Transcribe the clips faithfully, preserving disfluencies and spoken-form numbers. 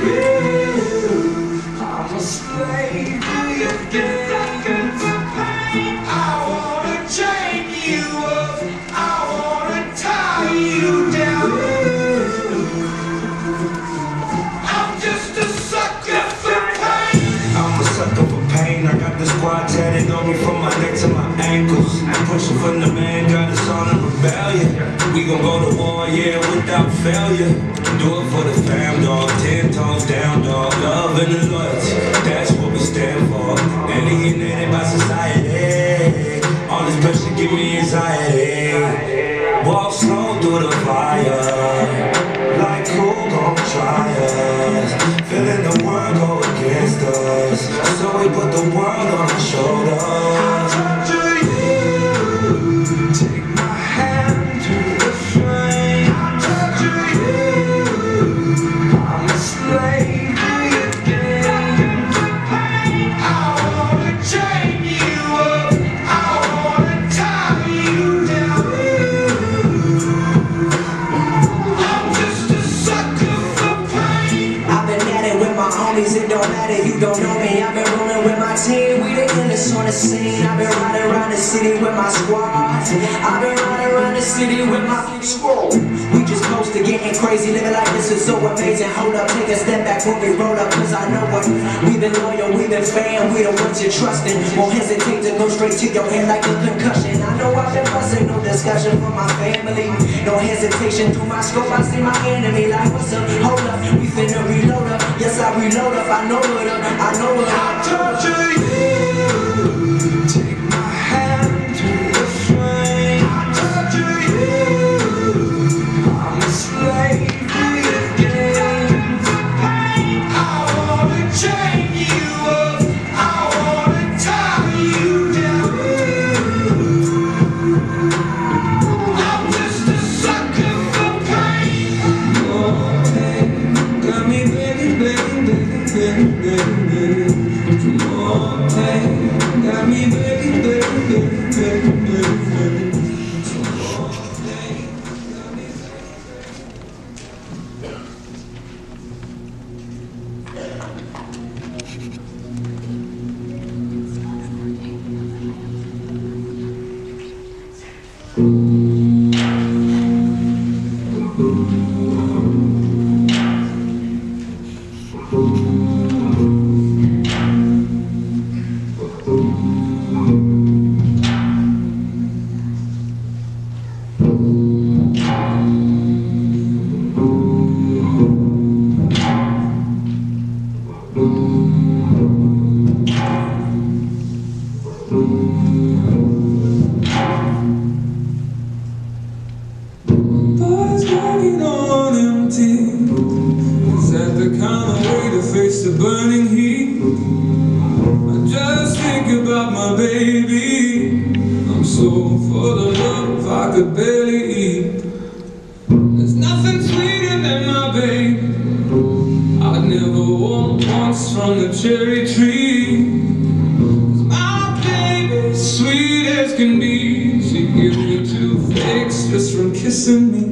I'm a slave to your game. I wanna chain you up, I wanna tie you down. I'm just a sucker for pain. I'm a sucker for pain. I got the squad tatted on me from my neck to my ankles. I'm pushing from the man, got us on a rebellion. We gon' go to war, yeah, without failure. Do it for the fam, dog. Ten toes down, dog. Love and the loyalty, that's what we stand for. Alienated by society. All this pressure give me anxiety. Walk slow through the fire. Like who gon' try us? Feeling the world go against us. So we put the world on our shoulders. Take my hand to the flame. I torture you. I'm a slave to your game. I wanna chain you up. I wanna tie you down. I'm just a sucker for pain. I've been at it with my homies, it don't matter, you don't know me. I've been rolling with my team, we the illest on the scene. I've been riding around the city with my squad. I've been riding around the city with my squad. We just close to getting crazy, living like this is so amazing. Hold up, take a step back when we roll up, cause I know what. We've been loyal, we've been fan, we the ones you're trusting. Won't hesitate to go straight to your head like a concussion. I know I've been busting, no discussion for my family. No hesitation, through my scope I see my enemy. Like what's up, hold up, we finna reload up. Yes, I reload up, I know it up, I know it up. I torture you. Take my hand to the flame. I torture you. I'm a slave to your game. I wanna chain you up. I wanna tie you down. I'm just a sucker for pain. More pain got me begging, begging, begging, begging, begging. More pain got me begging, begging, begging, begging, begging. More pain got me Boys walking on empty. Is that the kind of way to face the burning heat? I just think about my baby. I'm so full of love I could barely eat. There's nothing sweeter than my baby. I'd never want once from the cherry tree. 'Cause my baby's sweet as can be. She gives me two fakes just from kissing me.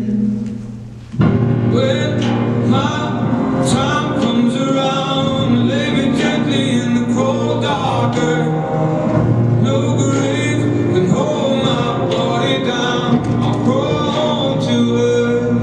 When my time comes around, lay me gently in the cold dark earth. No grave can hold my body down. I'll crawl to her.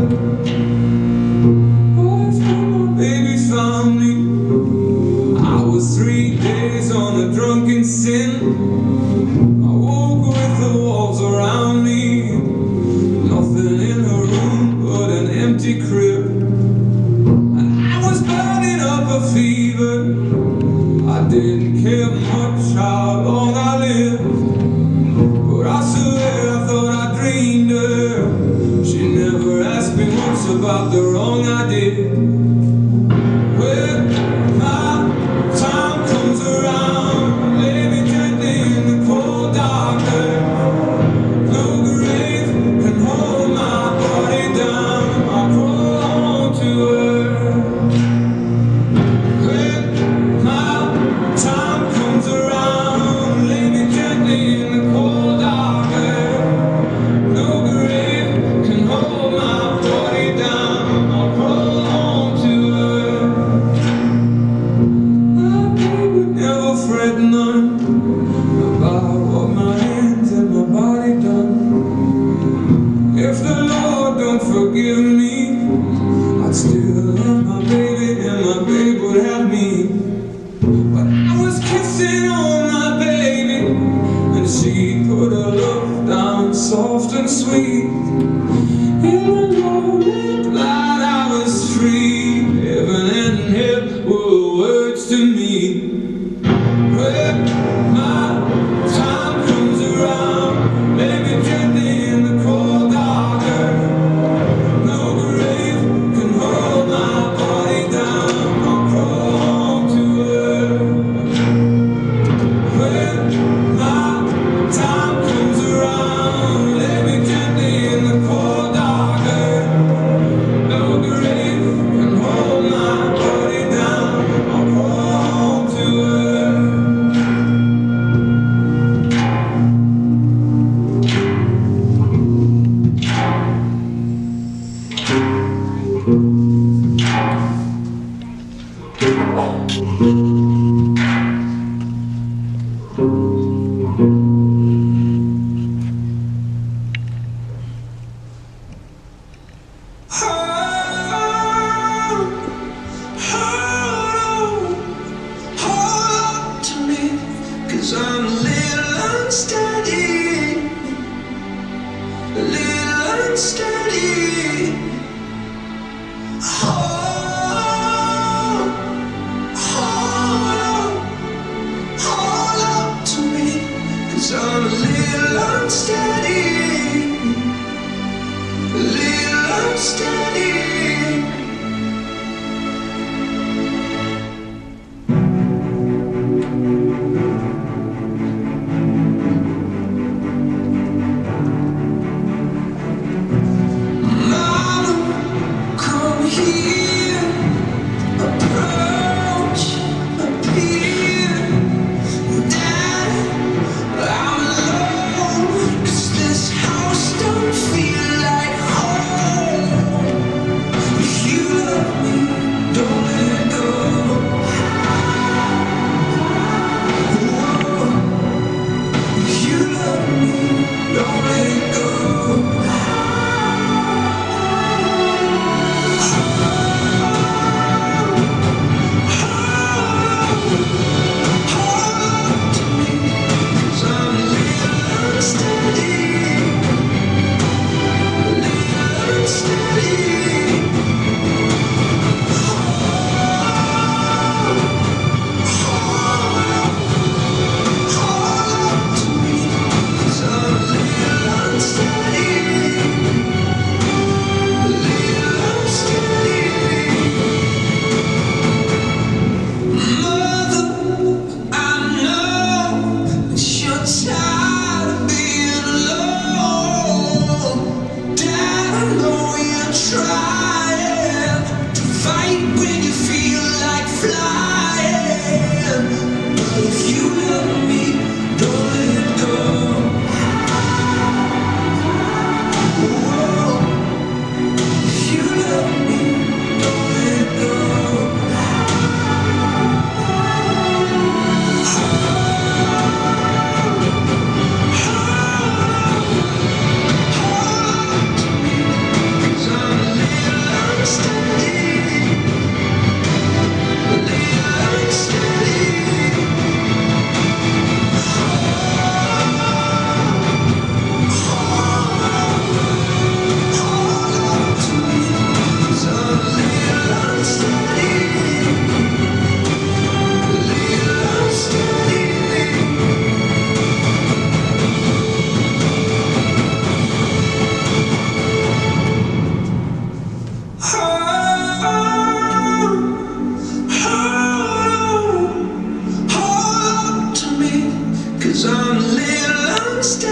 Oh, it's when my baby found me. I was three days on a drunken sin. I woke with the walls around me. Nothing in her room but an empty crib. And I was burning up a fever. I didn't care much how long I lived. But I swear I thought I dreamed her. She never asked me once about the wrong I did. When my time comes around, lay me gently in the cold dark earth. No grave can hold my body down. I crawl to her. When my time comes around, lay I'm a little unsteady, a little unsteady. Hold, hold on, hold on to me, 'cause I'm a little unsteady, a little unsteady. Cause I'm a little unstable.